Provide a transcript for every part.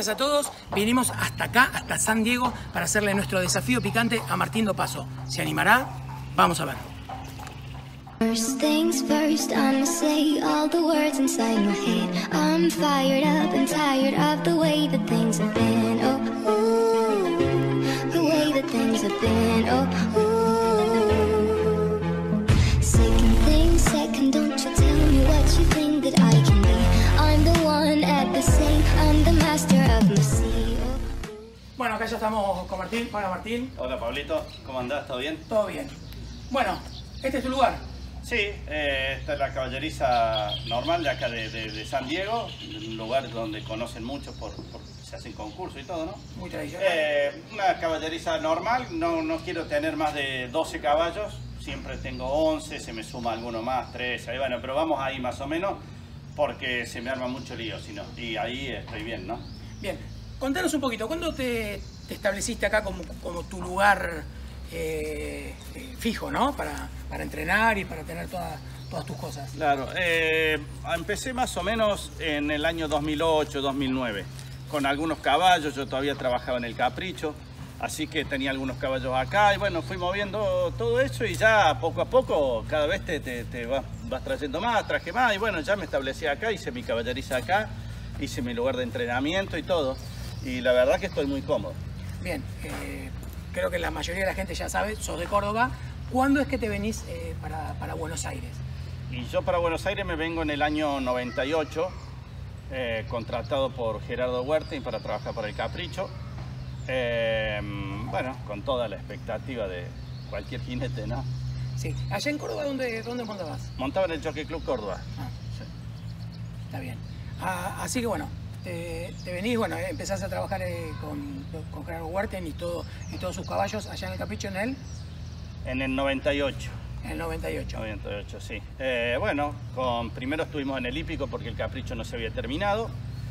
gracias a todos. Vinimos hasta acá, hasta San Diego, para hacerle nuestro desafío picante a Martín Dopazo. ¿Se animará? Vamos a ver. First things first, I'ma say all the words inside my head. I'm fired up and tired of the way that things have been. Oh, ooh, the way that things have been. Oh, ooh. Second thing, second, don't you tell me what you think that I can be. I'm the one at the same, I'm the master of my sea. Oh. Bueno, acá ya estamos con Martín. Hola, Martín. Hola, Pablito. ¿Cómo andás? ¿Todo bien? Todo bien. Bueno, este es tu lugar. Sí, esta es la caballeriza normal de acá de San Diego, un lugar donde conocen mucho porque se hacen concursos y todo, ¿no? Muy tradicional. Una caballeriza normal, no quiero tener más de 12 caballos, siempre tengo 11, se me suma alguno más, 13, ahí bueno, pero vamos ahí más o menos porque se me arma mucho lío, si no, y ahí estoy bien, ¿no? Bien, contanos un poquito, ¿cuándo te estableciste acá como tu lugar fijo, ¿no? Para entrenar y para tener todas tus cosas. Claro, empecé más o menos en el año 2008, 2009, con algunos caballos. Yo todavía trabajaba en el Capricho, así que tenía algunos caballos acá y bueno, fui moviendo todo eso y ya poco a poco cada vez te vas trayendo más, traje más y bueno, ya me establecí acá, hice mi caballeriza acá, hice mi lugar de entrenamiento y todo y la verdad que estoy muy cómodo. Bien, creo que la mayoría de la gente ya sabe, sos de Córdoba. ¿Cuándo es que te venís para Buenos Aires? Y yo para Buenos Aires me vengo en el año 98, contratado por Gerardo Huerta para trabajar para el Capricho. Bueno, con toda la expectativa de cualquier jinete, ¿no? Sí. Allá en Córdoba, ¿dónde montabas? Montaba en el Jockey Club Córdoba. Ah, sí. Está bien. Así que bueno, te venís, bueno, empezás a trabajar con Gerardo Huerta y todos sus caballos allá en el Capricho En el 98. En el 98. 98, sí. Bueno, primero estuvimos en el hípico porque el Capricho no se había terminado.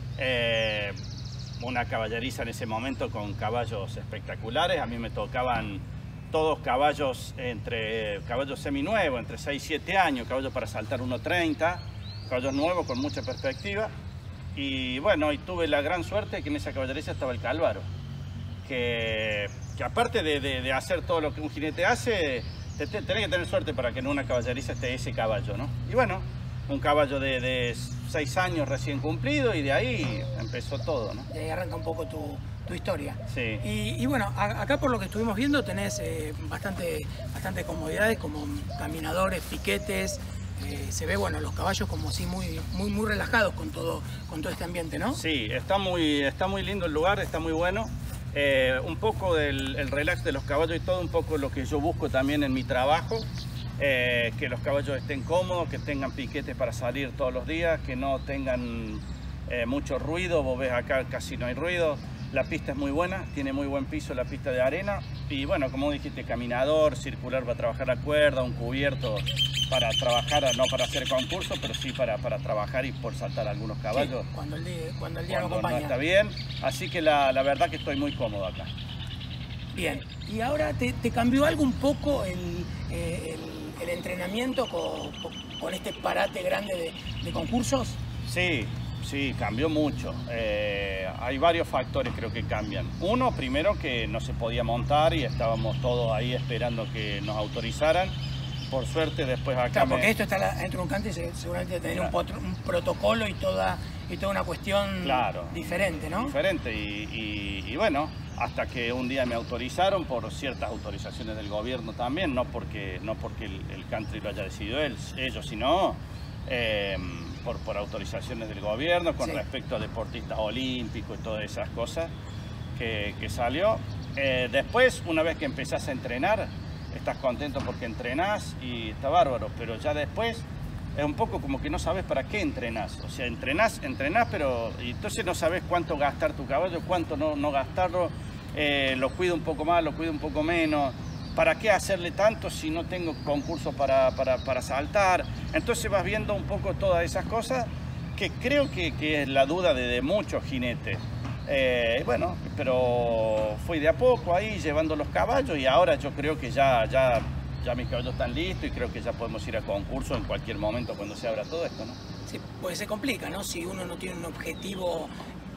Una caballeriza en ese momento con caballos espectaculares. A mí me tocaban todos caballos caballos seminuevos, entre 6 y 7 años, caballos para saltar 1.30, caballos nuevos con mucha perspectiva. Y bueno, y tuve la gran suerte que en esa caballeriza estaba el Calvaro, que aparte de hacer todo lo que un jinete hace, tenés que tener suerte para que en una caballeriza esté ese caballo, ¿no? Y bueno, un caballo de 6 años recién cumplido y de ahí empezó todo, ¿no? De ahí arranca un poco tu historia. Sí. Y bueno, acá por lo que estuvimos viendo tenés bastante comodidades como caminadores, piquetes. Se ve, bueno, los caballos como así muy relajados con todo este ambiente, ¿no? Sí, está muy lindo el lugar, está muy bueno. Un poco el relax de los caballos y todo, un poco lo que yo busco también en mi trabajo, que los caballos estén cómodos, que tengan piquetes para salir todos los días, que no tengan mucho ruido. Vos ves acá casi no hay ruido, la pista es muy buena, tiene muy buen piso la pista de arena y bueno, como dijiste, caminador, circular para trabajar a cuerda, un cubierto para trabajar, no para hacer concursos, pero sí para trabajar y por saltar algunos caballos. Sí, cuando el día lo acompaña. No está bien, así que la verdad que estoy muy cómodo acá. Bien, y ahora te cambió algo un poco el entrenamiento con este parate grande de concursos. Sí, cambió mucho. Hay varios factores creo que cambian. Uno, primero que no se podía montar y estábamos todos ahí esperando que nos autorizaran. Por suerte después acá... Claro, porque esto está dentro de un country, seguramente tener un protocolo y toda una cuestión diferente, ¿no? Diferente y bueno, hasta que un día me autorizaron por ciertas autorizaciones del gobierno también, no porque el country lo haya decidido ellos, sino por autorizaciones del gobierno con respecto a deportistas olímpicos y todas esas cosas que salió. Después, una vez que empezás a entrenar, estás contento porque entrenás y está bárbaro, pero ya después es un poco como que no sabes para qué entrenás. O sea, entrenás, pero y entonces no sabes cuánto gastar tu caballo, cuánto no gastarlo, lo cuido un poco más, lo cuido un poco menos. ¿Para qué hacerle tanto si no tengo concursos para saltar? Entonces vas viendo un poco todas esas cosas que creo que es la duda de muchos jinetes. Bueno, pero fui de a poco ahí llevando los caballos y ahora yo creo que ya mis caballos están listos y creo que ya podemos ir a concurso en cualquier momento cuando se abra todo esto, ¿no? Sí, pues se complica, ¿no? Si uno no tiene un objetivo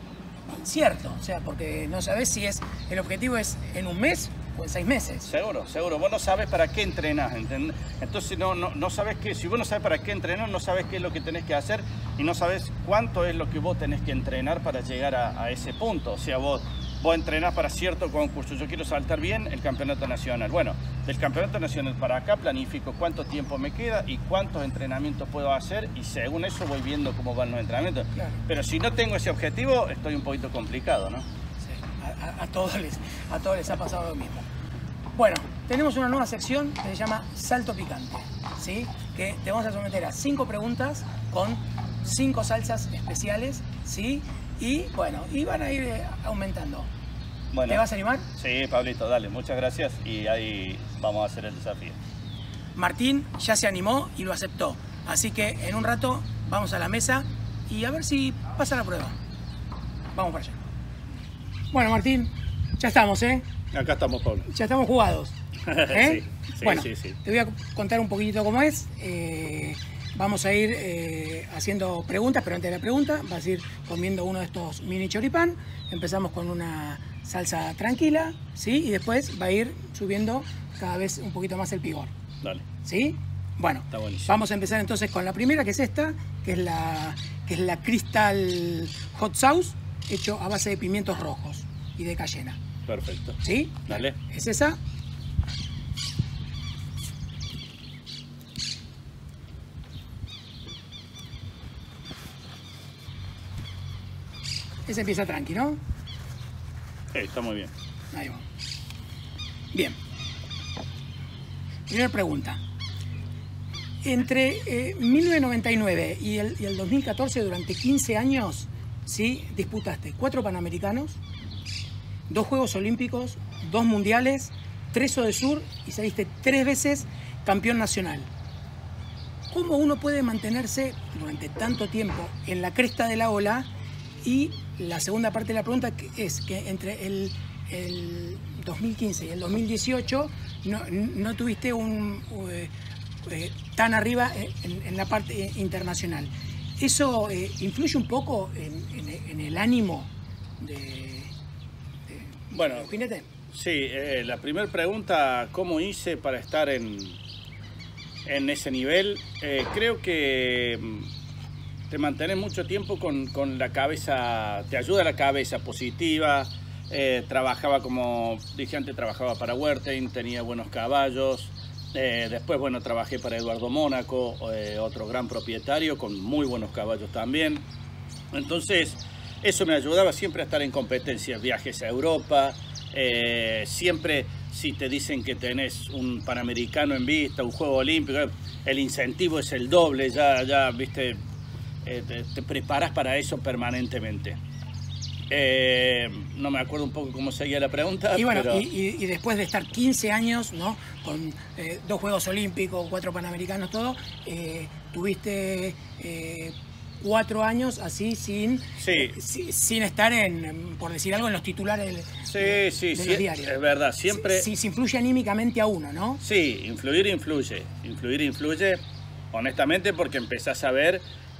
incierto, o sea, porque no sabes si el objetivo es en un mes o en 6 meses. Seguro, seguro. Vos no sabes para qué entrenás, ¿entendés? Entonces no sabes qué. Si vos no sabes para qué entrenar, no sabes qué es lo que tenés que hacer y no sabes cuánto es lo que vos tenés que entrenar para llegar a ese punto. O sea, vos entrenás para cierto concurso. Yo quiero saltar bien el campeonato nacional. Bueno, del campeonato nacional para acá planifico cuánto tiempo me queda y cuántos entrenamientos puedo hacer y según eso voy viendo cómo van los entrenamientos. Claro. Pero si no tengo ese objetivo, estoy un poquito complicado, ¿no? Sí, a todos les ha pasado lo mismo. Bueno, tenemos una nueva sección que se llama Salto Picante, ¿sí? Que te vamos a someter a 5 preguntas con 5 salsas especiales, ¿sí? Y bueno, y van a ir aumentando. Bueno, ¿Te vas a animar? Sí, Pablito, dale, muchas gracias y ahí vamos a hacer el desafío. Martín ya se animó y lo aceptó, así que en un rato vamos a la mesa y a ver si pasa la prueba. Vamos para allá. Bueno, Martín, ya estamos, ¿eh? Acá estamos, Pablo. Ya estamos jugados. ¿Eh? Sí, bueno, sí. te voy a contar un poquitito cómo es. Vamos a ir haciendo preguntas, pero antes de la pregunta vas a ir comiendo uno de estos mini choripán. Empezamos con una salsa tranquila, ¿sí? Y después va a ir subiendo cada vez un poquito más el picor. Dale. ¿Sí? Bueno, Está buenísimo. vamos a empezar entonces con la primera, que es esta, que es la Crystal Hot Sauce, hecho a base de pimientos rojos y de cayena. Perfecto. ¿Sí? Dale. Es esa. Esa empieza tranqui, ¿no? Sí, está muy bien. Ahí va. Bien. Primera pregunta. Entre 1999 y el 2014, durante 15 años, ¿sí? Disputaste 4 Panamericanos, 2 Juegos Olímpicos, 2 Mundiales, 3 Odesur y saliste 3 veces campeón nacional. ¿Cómo uno puede mantenerse durante tanto tiempo en la cresta de la ola? Y la segunda parte de la pregunta es que entre el 2015 y el 2018 no tuviste tan arriba en la parte internacional. ¿Eso influye un poco en el ánimo de Bueno, jinete? sí, la primera pregunta, ¿cómo hice para estar en ese nivel? Creo que te mantienes mucho tiempo con la cabeza, te ayuda la cabeza positiva. Trabajaba, como dije antes, trabajaba para Wertheim, tenía buenos caballos. Después, bueno, trabajé para Eduardo Mónaco, otro gran propietario con muy buenos caballos también. Entonces, eso me ayudaba siempre a estar en competencias, viajes a Europa. Siempre, si te dicen que tenés un Panamericano en vista, un Juego Olímpico, el incentivo es el doble, ya viste, te preparas para eso permanentemente. No me acuerdo un poco cómo seguía la pregunta. Y bueno, pero... y después de estar 15 años, ¿no? Con 2 Juegos Olímpicos, 4 Panamericanos, todo, tuviste 4 años así sin estar por decir algo, en los titulares de los diarios. Es verdad, siempre... Si influye anímicamente a uno, ¿no? Sí, influir influye, honestamente, porque empezás a ver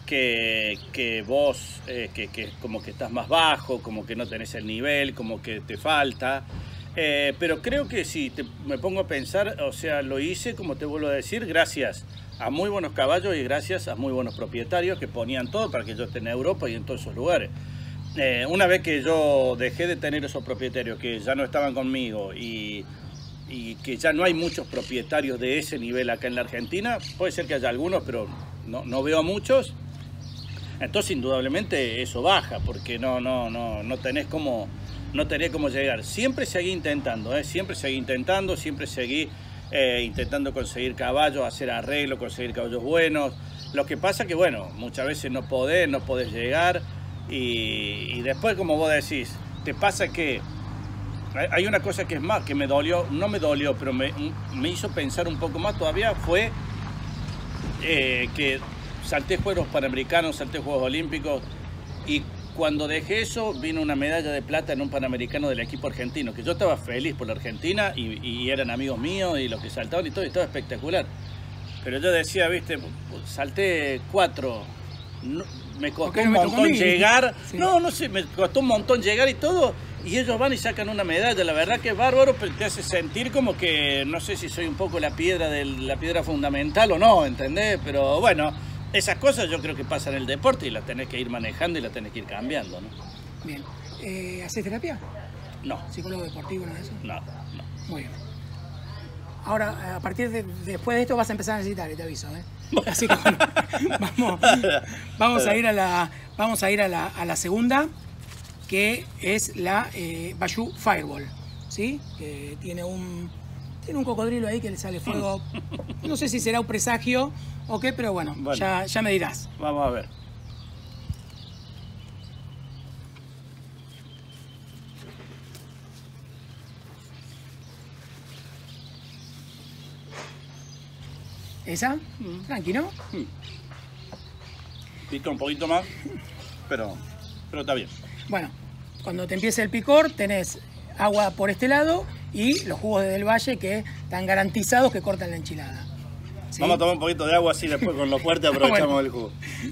que vos, que como que estás más bajo, como que no tenés el nivel, como que te falta. Pero creo que si me pongo a pensar, o sea, lo hice, como te vuelvo a decir, gracias a muy buenos caballos y gracias a muy buenos propietarios que ponían todo para que yo esté en Europa y en todos esos lugares. Una vez que yo dejé de tener esos propietarios que ya no estaban conmigo y que ya no hay muchos propietarios de ese nivel acá en la Argentina, puede ser que haya algunos, pero no veo a muchos. Entonces, indudablemente, eso baja, porque no tenés cómo llegar. Siempre seguí intentando, siempre seguí intentando, intentando conseguir caballos, hacer arreglo, conseguir caballos buenos. Lo que pasa que, bueno, muchas veces no podés llegar y después, como vos decís, te pasa que hay una cosa que es más, que me dolió, no me dolió, pero me hizo pensar un poco más todavía, fue que salté Juegos Panamericanos, salté Juegos Olímpicos y cuando dejé eso vino una medalla de plata en un Panamericano del equipo argentino, que yo estaba feliz por la Argentina y eran amigos míos y los que saltaban y todo, estaba espectacular. Pero yo decía, viste, salté 4, me costó qué no un me tocó montón a mí? llegar. Sí. No sé, me costó un montón llegar y todo. Y ellos van y sacan una medalla. La verdad que es bárbaro, pero te hace sentir como que no sé si soy un poco la piedra fundamental o no, ¿entendés? Pero bueno, esas cosas yo creo que pasan en el deporte y las tenés que ir manejando y las tenés que ir cambiando, ¿no? Bien. ¿Hacés terapia? No, ¿Psicólogo deportivo, nada de eso? no. Muy bien. Ahora, a partir después de esto vas a empezar a necesitar, te aviso, ¿eh? Así que bueno, vamos a ir a la segunda, que es la Bayou Fireball, ¿sí? Que tiene un cocodrilo ahí que le sale fuego. No sé si será un presagio o qué, pero bueno. Ya me dirás. Vamos a ver. ¿Esa? Tranqui, ¿no? Pica un poquito más, pero está bien. Bueno, cuando te empiece el picor tenés agua por este lado y los jugos de Del Valle que están garantizados que cortan la enchilada. ¿Sí? Vamos a tomar un poquito de agua así después con lo fuerte aprovechamos Bueno. el jugo.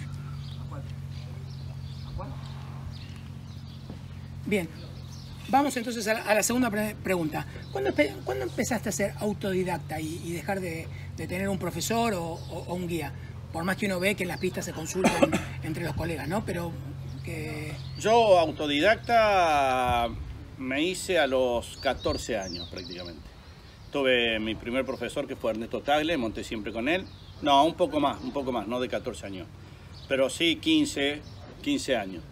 Bien, vamos entonces a la segunda pregunta. ¿Cuándo empezaste a ser autodidacta y dejar de tener un profesor o un guía? Por más que uno ve que en las pistas se consultan entre los colegas, ¿no? Pero que... Yo autodidacta me hice a los 14 años prácticamente. Tuve mi primer profesor que fue Ernesto Tagle, monté siempre con él. No, un poco más, no de 14 años. Pero sí 15 años.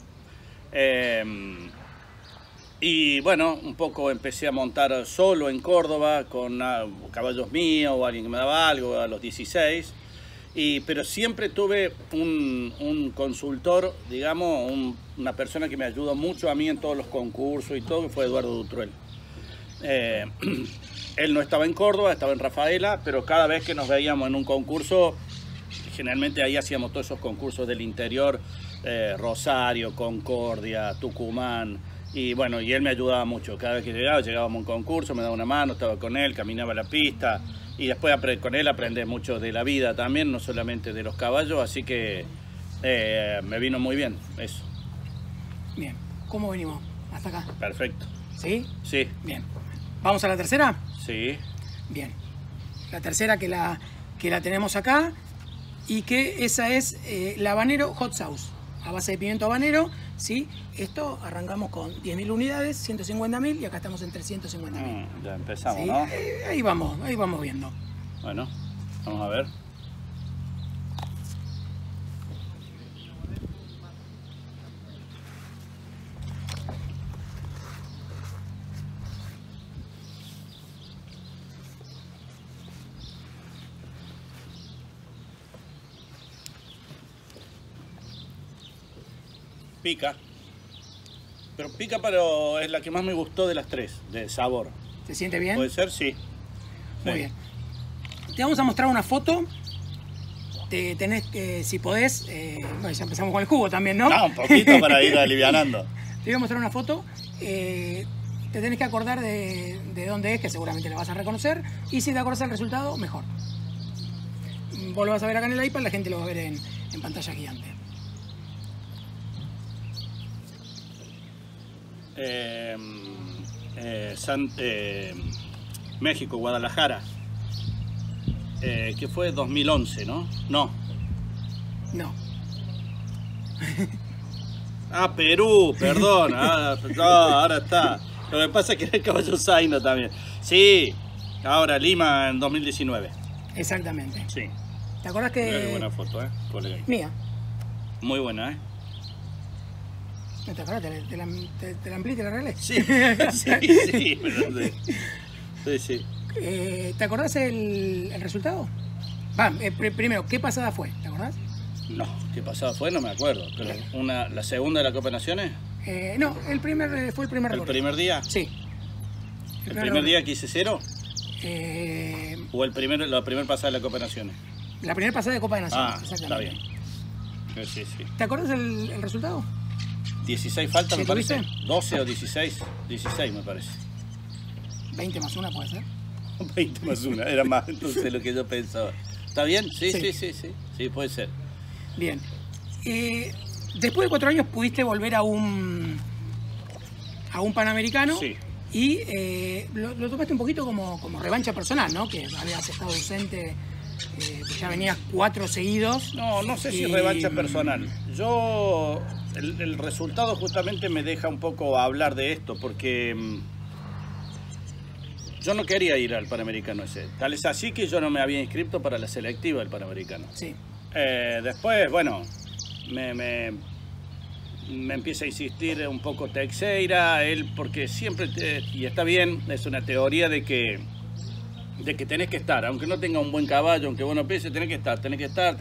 Y bueno, un poco empecé a montar solo en Córdoba con caballos míos o alguien que me daba algo a los 16. Pero siempre tuve un consultor, digamos, una persona que me ayudó mucho a mí en todos los concursos y todo, que fue Eduardo Dutruel. Él no estaba en Córdoba, estaba en Rafaela, pero cada vez que nos veíamos en un concurso, generalmente ahí hacíamos todos esos concursos del interior, Rosario, Concordia, Tucumán. Y bueno, y él me ayudaba mucho. Cada vez que llegábamos a un concurso, me daba una mano, estaba con él, caminaba la pista. Y después con él aprendí mucho de la vida también, no solamente de los caballos. Así que me vino muy bien eso. Bien, ¿cómo venimos hasta acá? Perfecto. ¿Sí? Sí. Bien. ¿Vamos a la tercera? Sí. Bien. La tercera que la tenemos acá y que esa es la Habanero Hot Sauce. A base de pimiento habanero, ¿sí? Esto arrancamos con 10.000 unidades, 150.000 y acá estamos en 350.000. Ya empezamos, ¿Sí? ¿no? Ahí vamos viendo. Bueno, vamos a ver. Pica. Pero es la que más me gustó de las tres, de sabor. ¿Se siente bien? ¿Puede ser? Sí. Muy Sí. bien. Te vamos a mostrar una foto. Tenés que, si podés, bueno, ya empezamos con el jugo también, ¿no? No, un poquito para ir alivianando. Te voy a mostrar una foto. Te tenés que acordar de dónde es, que seguramente la vas a reconocer. Y si te acordás del resultado, mejor. Vos lo vas a ver acá en el iPad, la gente lo va a ver en pantalla gigante. México, Guadalajara. Que fue 2011, ¿no? No. No. Perú, perdón. Ahora está. Lo que pasa es que era el caballo Zaino también. Sí, ahora Lima en 2019. Exactamente. Sí. ¿Te acordás Mirá qué que...? buena foto, colega. Mía. Muy buena, ¿No te acordás? ¿Te la amplié y te la arreglé? Sí, sí, pero sí. ¿Te acordás el resultado? Primero, ¿qué pasada fue? ¿Te acordás? No, ¿qué pasada fue? No me acuerdo. Pero la segunda de la Copa de Naciones. No, fue el primer ¿El recorrido. primer día? Sí. ¿El primer día que hice cero? Eh, ¿O la primera pasada de la Copa de Naciones? la primera pasada de Copa de Naciones, Está exactamente. bien. Sí. ¿Te acordás el resultado? 16 falta, ¿Sí, me parece. tuviste? 12 o 16. 16 me parece. 20 más 1 puede ser. 20 más 1, era más entonces de lo que yo pensaba. ¿Está bien? Sí, Sí. sí, puede ser. Bien. Después de 4 años pudiste volver a un Panamericano. Sí. Y lo tomaste un poquito como revancha personal, ¿no? Que habías estado ausente, pues ya venías 4 seguidos. No sé si revancha personal. El resultado justamente me deja un poco hablar de esto, porque yo no quería ir al Panamericano ese. Tal es así que yo no me había inscrito para la selectiva del Panamericano. Sí. Después, bueno, me empieza a insistir un poco Teixeira, él, porque siempre, y está bien, es una teoría de que tenés que estar, aunque no tenga un buen caballo, aunque vos no pienses, tenés que estar, tenés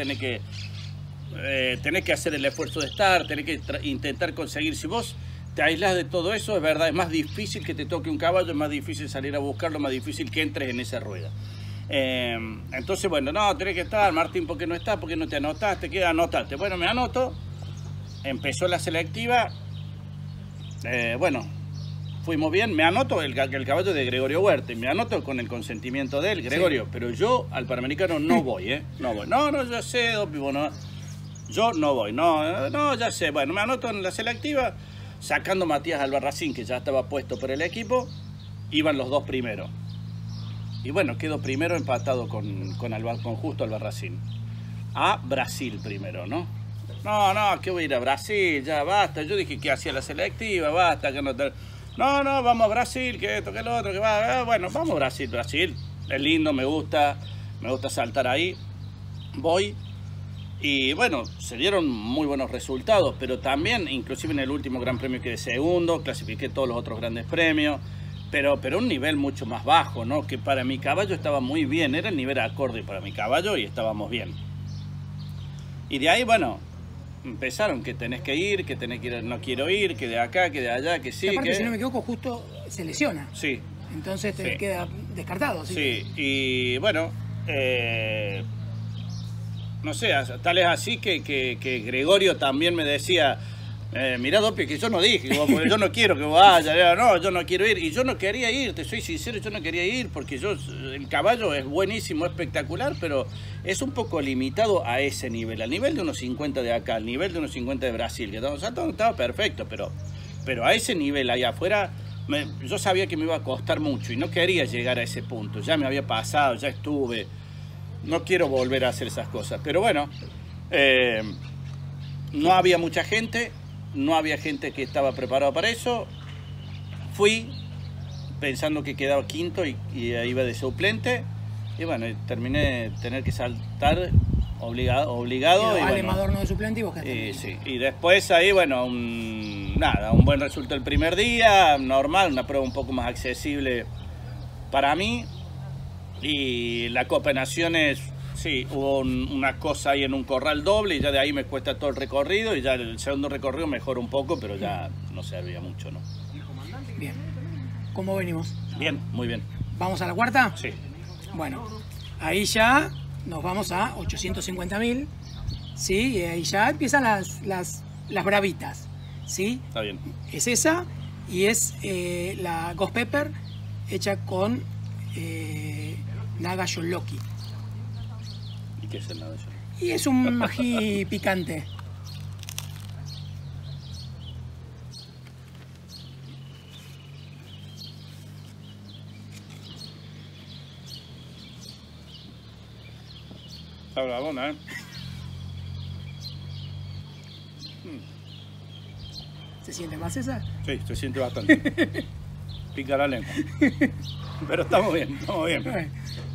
que hacer el esfuerzo de estar, tenés que intentar conseguir. Si vos te aislás de todo eso, es verdad, es más difícil que te toque un caballo, es más difícil salir a buscarlo, es más difícil que entres en esa rueda. Entonces, bueno, no, tenés que estar, Martín, ¿por qué no estás? ¿Por qué no te anotaste? ¿Qué anotaste? Bueno, me anoto, empezó la selectiva, bueno, fuimos bien, me anoto el caballo de Gregorio Huerta, me anoto con el consentimiento de él, Gregorio, sí. Pero yo al Panamericano no voy, no voy. No, ya sé, yo no voy, no, ya sé. Bueno, me anoto en la selectiva, sacando Matías Albarracín, que ya estaba puesto por el equipo, iban los 2 primeros. Y bueno, quedó primero empatado con Justo Albarracín. A Brasil primero, ¿no? No, que voy a ir a Brasil, ya basta. Yo dije que hacía la selectiva, basta, que no... No, vamos a Brasil, que esto, que lo otro, que va. Bueno, vamos a Brasil, es lindo, me gusta saltar ahí. Voy. Y bueno, se dieron muy buenos resultados, pero también, inclusive en el último Gran Premio quedé segundo, clasifiqué todos los otros grandes premios, pero un nivel mucho más bajo, ¿no? Que para mi caballo estaba muy bien, era el nivel acorde para mi caballo y estábamos bien. Y de ahí, bueno, empezaron que tenés que ir, no quiero ir, que de acá, que de allá, que sí. Y aparte, que... si no me equivoco, Justo se lesiona. Sí. Entonces te queda descartado. Sí, y bueno, no sé, tal es así que Gregorio también me decía, mirá, Dopi, que yo no dije, yo no quiero que vaya, no, yo no quiero ir. Y yo no quería ir, te soy sincero, yo no quería ir porque el caballo es buenísimo, espectacular, pero es un poco limitado a ese nivel, al nivel de unos 50 de acá, al nivel de unos 50 de Brasil, que estaba perfecto, pero a ese nivel allá afuera, yo sabía que me iba a costar mucho y no quería llegar a ese punto, ya me había pasado, ya estuve, no quiero volver a hacer esas cosas, pero bueno, no había mucha gente, no había gente que estaba preparada para eso. Fui pensando que quedaba quinto y iba de suplente. Y bueno, terminé de tener que saltar obligado. Y Ale bueno, Madorno de suplente y vos que sí. Y después ahí, bueno, un buen resultado el primer día, normal, una prueba un poco más accesible para mí. Y la Copa de Naciones, sí, hubo una cosa ahí en un corral doble y ya de ahí me cuesta todo el recorrido y ya el segundo recorrido mejora un poco, pero ya no servía mucho, ¿no? Bien. ¿Cómo venimos? Bien, muy bien. ¿Vamos a la cuarta? Sí. Bueno, ahí ya nos vamos a 850.000, ¿sí? Y ahí ya empiezan las bravitas, ¿sí? Está bien. Es esa y es la Ghost Pepper hecha con Naga Yoloki. ¿Qué es el Naga Yoloki? Y es un ají picante. Está bravona, ¿eh? ¿Se siente más esa? Sí, se siente bastante. Pica la lengua. Pero estamos bien, Bien.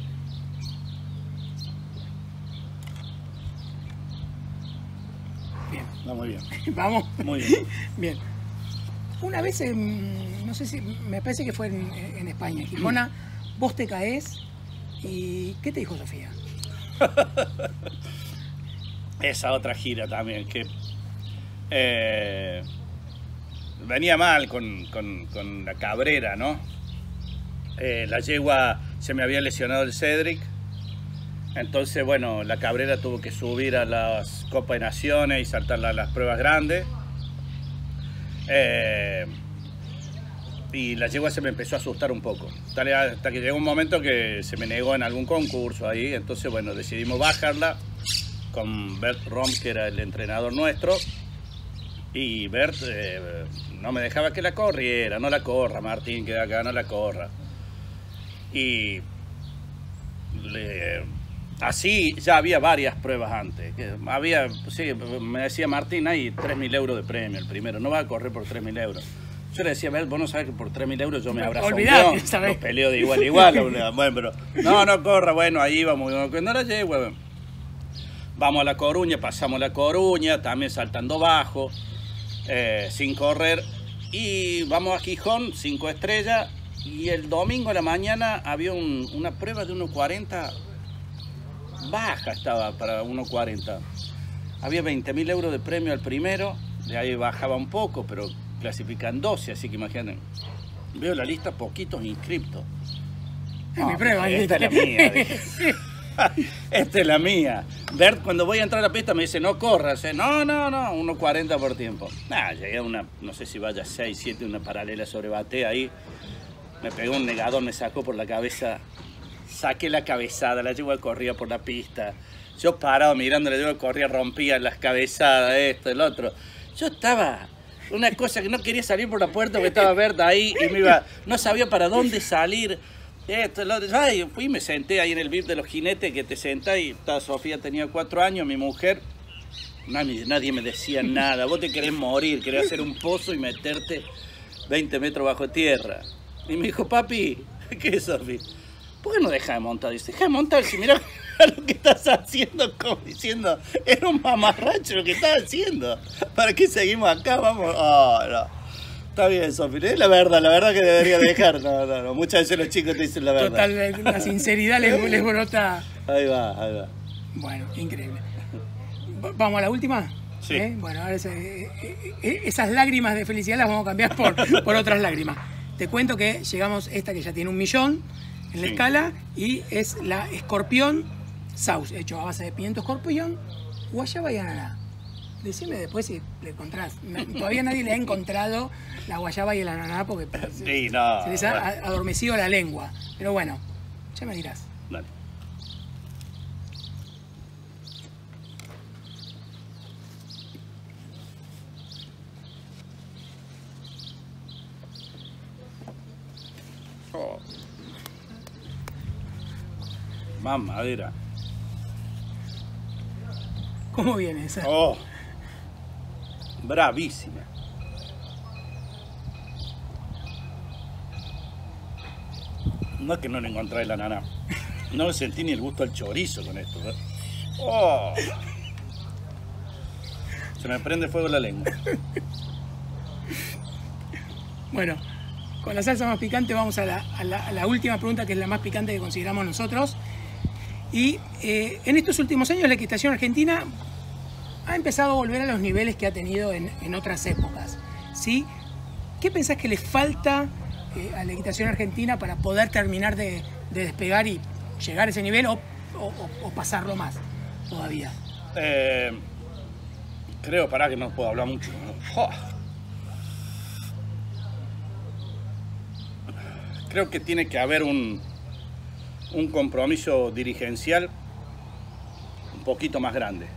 Está muy bien. Vamos. Muy bien. Bien. Una vez, no sé si, me parece que fue en España, en Gijona, vos te caes y ¿qué te dijo Sofía? Esa otra gira también, que venía mal con la Cabrera, ¿no? La yegua se me había lesionado el Cedric, entonces bueno, la Cabrera tuvo que subir a las Copas de Naciones y saltar las pruebas grandes. Y la yegua se me empezó a asustar un poco, hasta que llegó un momento que se me negó en algún concurso ahí, entonces bueno, decidimos bajarla con Bert Rom, que era el entrenador nuestro, Y Bert no me dejaba que la corriera, no la corra, Martín, queda acá, no la corra. Y así ya había varias pruebas antes. Había, sí, me decía Martín, hay 3.000 euros de premio el primero, no va a correr por 3.000 euros. Yo le decía, Bert, vos no sabés que por 3.000 euros yo me abrazo un león, los peleo de igual a igual. Bueno, pero no corra, bueno, ahí vamos, no la llevo. Vamos a La Coruña, pasamos La Coruña, también saltando bajo, sin correr. Y vamos a Gijón, 5 estrellas. Y el domingo a la mañana había una prueba de 1.40, baja estaba para 1.40. Había 20.000 euros de premio al primero, de ahí bajaba un poco, pero clasifican 12, así que imaginen. Veo la lista, poquitos inscriptos. Es mi prueba. Esta es la mía. Esta es la mía. Bert, cuando voy a entrar a la pista me dice, no corras, no, 1.40 por tiempo. Llegué a una, no sé si vaya 6, 7, una paralela sobre bate ahí. Me pegó un negador, me sacó por la cabeza. Saqué la cabezada, la yegua corría por la pista. Yo parado mirando, la yegua corría, rompía las cabezadas, esto, el otro. Yo estaba, una cosa que no quería salir por la puerta porque estaba Bert ahí y no sabía para dónde salir. Esto, el otro. Ay, fui y me senté ahí en el VIP de los jinetes, que te sentás y Sofía tenía 4 años, mi mujer. Nadie me decía nada. Vos te querés morir, querés hacer un pozo y meterte 20 metros bajo tierra. Y me dijo, papi, ¿qué es, Sofía? ¿Por qué no deja de montar? Dice, deja de montar, si mirá lo que estás haciendo, como diciendo, era un mamarracho lo que estás haciendo. ¿Para qué seguimos acá? Vamos. Oh, no. Está bien, Sofía, es la verdad que debería dejar. No. Muchas veces los chicos te dicen la verdad. Total, la sinceridad les brota. Ahí va. Bueno, increíble. ¿Vamos a la última? Sí. Bueno, ahora esas lágrimas de felicidad las vamos a cambiar por otras lágrimas. Te cuento que llegamos esta que ya tiene 1 millón en la escala y es la Escorpión Sauce, hecho a base de pimiento escorpión, guayaba y ananá. Decime después si le encontrás. Todavía nadie le ha encontrado la guayaba y el ananá porque sí, se les ha adormecido la lengua. Pero bueno, ya me dirás. Dale. Oh. Mamadera. ¿Cómo viene esa? Oh. Bravísima. No es que no le encontré el ananá. No le sentí ni el gusto al chorizo con esto. ¿Verdad? Oh. Se me prende fuego la lengua. Bueno, con la salsa más picante vamos a la última pregunta, que es la más picante que consideramos nosotros. Y en estos últimos años la equitación argentina ha empezado a volver a los niveles que ha tenido en otras épocas, ¿sí? ¿Qué pensás que le falta a la equitación argentina para poder terminar de despegar y llegar a ese nivel o pasarlo más todavía? Creo, pará que no puedo hablar mucho. Oh. Creo que tiene que haber un compromiso dirigencial un poquito más grande.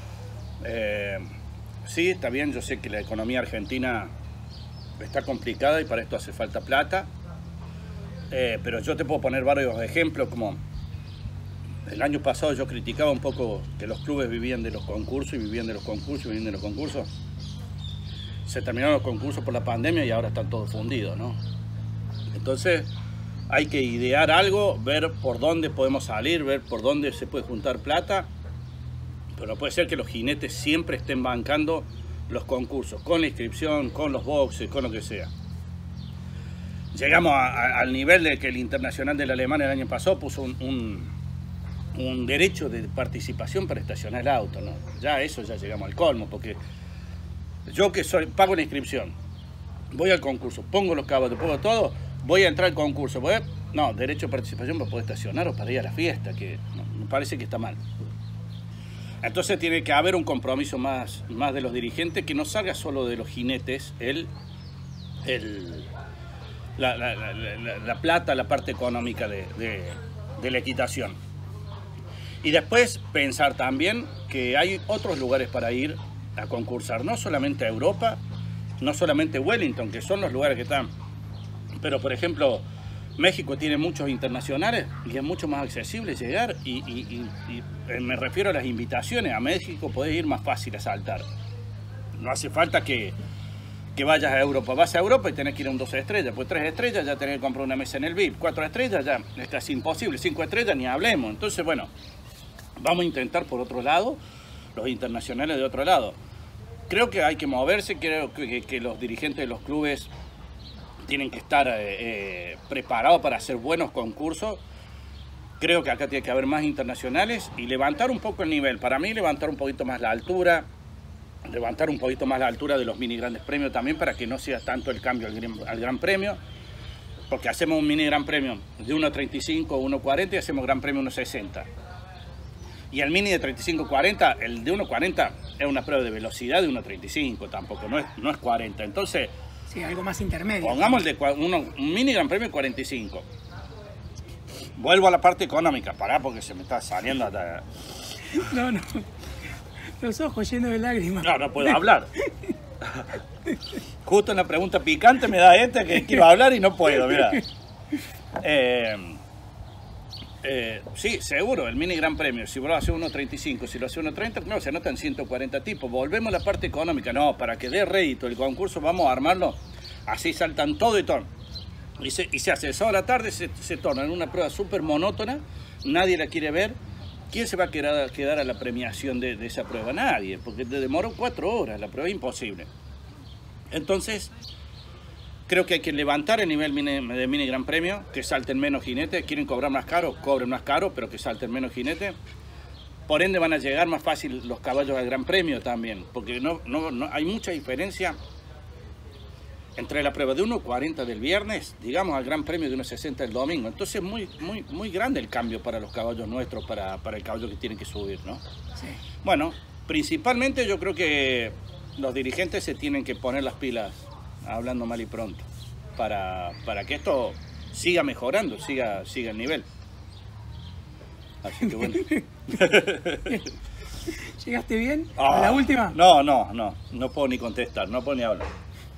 Sí, está bien, yo sé que la economía argentina está complicada y para esto hace falta plata, pero yo te puedo poner varios ejemplos, como el año pasado yo criticaba un poco que los clubes vivían de los concursos y vivían de los concursos y vivían de los concursos. Se terminaron los concursos por la pandemia y ahora están todos fundidos, ¿no? Entonces hay que idear algo, ver por dónde podemos salir, ver por dónde se puede juntar plata, pero no puede ser que los jinetes siempre estén bancando los concursos, con la inscripción, con los boxes, con lo que sea. Llegamos al nivel de que el Internacional del Alemán el año pasado puso un derecho de participación para estacionar el auto, ¿no? Ya llegamos al colmo, porque yo que pago la inscripción, voy al concurso, pongo los caballos, pongo todo, voy a entrar al concurso, no, derecho de participación para poder estacionar o para ir a la fiesta, que me parece que está mal. Entonces tiene que haber un compromiso más de los dirigentes, que no salga solo de los jinetes la plata, la parte económica de la equitación. Y después pensar también que hay otros lugares para ir a concursar, no solamente a Europa, no solamente Wellington, que son los lugares que están, pero por ejemplo, México tiene muchos internacionales y es mucho más accesible llegar y me refiero a las invitaciones. A México podés ir más fácil a saltar. No hace falta que vayas a Europa. Vas a Europa y tenés que ir a un 2 estrellas, pues 3 estrellas ya tenés que comprar una mesa en el VIP, 4 estrellas ya es casi imposible, 5 estrellas ni hablemos. Entonces, bueno, vamos a intentar por otro lado, los internacionales de otro lado. Creo que hay que moverse, creo que los dirigentes de los clubes tienen que estar preparados para hacer buenos concursos. Creo que acá tiene que haber más internacionales y levantar un poco el nivel. Para mí, levantar un poquito más la altura, levantar un poquito más la altura de los mini grandes premios también, para que no sea tanto el cambio al gran premio, porque hacemos un mini gran premio de 1.35 o 1.40 y hacemos gran premio 1.60. Y el mini de 35-40, el de 1.40 es una prueba de velocidad de 1.35, tampoco, no es 40. Entonces, sí, algo más intermedio. Pongamos un mini gran premio 45. Vuelvo a la parte económica, pará porque se me está saliendo hasta... No. Los ojos llenos de lágrimas. No puedo hablar. Justo en la pregunta picante me da que quiero hablar y no puedo, mirá. Sí, seguro, el mini gran premio, si vos lo haces 1.35, si lo haces 1.30, no, se anotan 140 tipos. Volvemos a la parte económica, no, para que dé rédito el concurso vamos a armarlo, así saltan todo y todo. Y se hace el sábado a la tarde, se torna en una prueba súper monótona, nadie la quiere ver. ¿Quién se va a quedar a la premiación de esa prueba? Nadie, porque te demoró 4 horas, la prueba es imposible. Entonces, creo que hay que levantar el nivel de mini gran premio, que salten menos jinetes. Quieren cobrar más caro, cobren más caro, pero que salten menos jinetes. Por ende van a llegar más fácil los caballos al gran premio también, porque no hay mucha diferencia entre la prueba de 1.40 del viernes, digamos, al gran premio de 1.60 del domingo. Entonces es muy grande el cambio para los caballos nuestros, para el caballo que tienen que subir, ¿no? Sí. Bueno, principalmente yo creo que los dirigentes se tienen que poner las pilas, hablando mal y pronto, para que esto siga mejorando, siga el nivel. Así que bueno. ¿Llegaste bien a la última? No puedo ni contestar, no puedo ni hablar.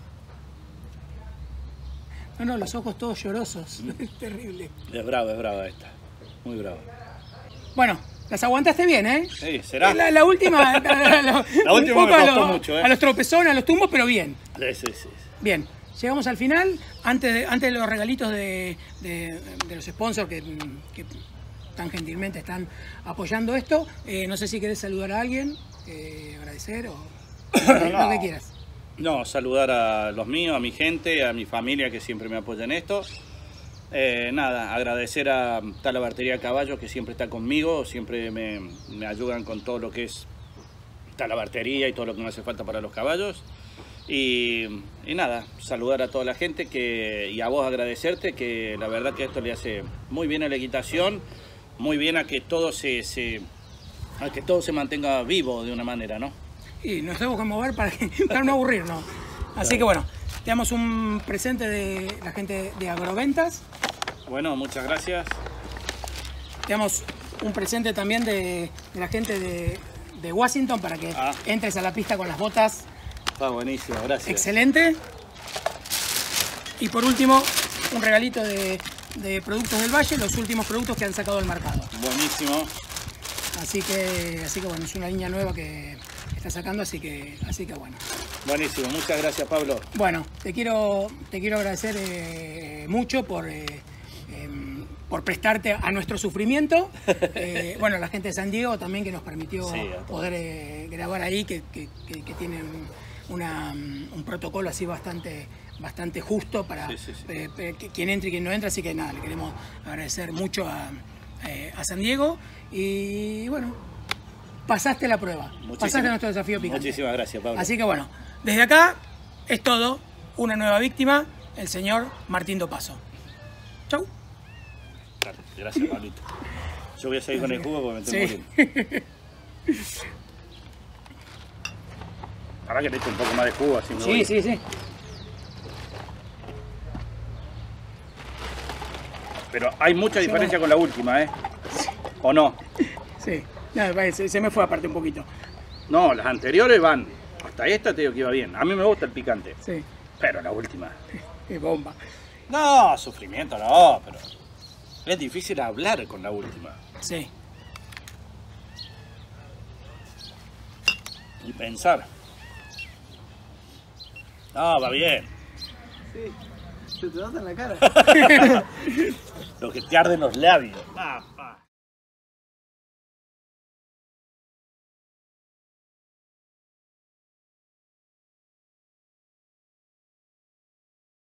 No, los ojos todos llorosos, es terrible. Es brava esta, muy brava. Bueno, las aguantaste bien, ¿eh? Sí, será. La última, la última me costó mucho, ¿eh? A los tropezones, a los tumbos, pero bien. Sí. Bien, llegamos al final. Antes de los regalitos de los sponsors que tan gentilmente están apoyando esto, no sé si querés saludar a alguien, agradecer o lo que quieras. No, saludar a los míos, a mi gente, a mi familia que siempre me apoya en esto. Nada, agradecer a Talabartería Caballos que siempre está conmigo, siempre me ayudan con todo lo que es talabartería y todo lo que me hace falta para los caballos. Y nada, saludar a toda la gente y a vos agradecerte, que la verdad que esto le hace muy bien a la equitación, muy bien a que todo se mantenga vivo de una manera, ¿no? Y nos tenemos que mover para no aburrirnos. Así que bueno, te damos un presente de la gente de Agroventas. Bueno, muchas gracias. Te damos un presente también de la gente de Washington para que entres a la pista con las botas. Buenísimo, gracias. Excelente. Y por último, un regalito de Productos del Valle, los últimos productos que han sacado del mercado. Buenísimo. Así que bueno, es una línea nueva que está sacando, así que bueno. Buenísimo, muchas gracias, Pablo. Bueno, te quiero agradecer mucho por prestarte a nuestro sufrimiento. Bueno, la gente de San Diego también, que nos permitió poder grabar ahí, que tiene un protocolo así bastante justo para quien entre y quien no entra, así que nada, le queremos agradecer mucho a San Diego y bueno, pasaste la prueba, pasaste nuestro desafío picante. Muchísimas gracias, Pablo. Así que bueno, desde acá es todo, una nueva víctima, el señor Martín Dopazo. Chau. Gracias, Pablito. Yo voy a seguir con el jugo porque me tengo que morir. Ahora que le echo un poco más de jugo, así me voy. Sí. Pero hay mucha diferencia con la última, ¿eh? ¿O no? Sí, no, se me fue aparte un poquito. No, las anteriores van Hasta esta te digo que iba bien. A mí me gusta el picante. Sí, Pero la última. es bomba. No, sufrimiento no, pero es difícil hablar con la última. Sí. Y pensar. No, va bien. Sí, se te nota en la cara. Lo que te arden los labios. Ah,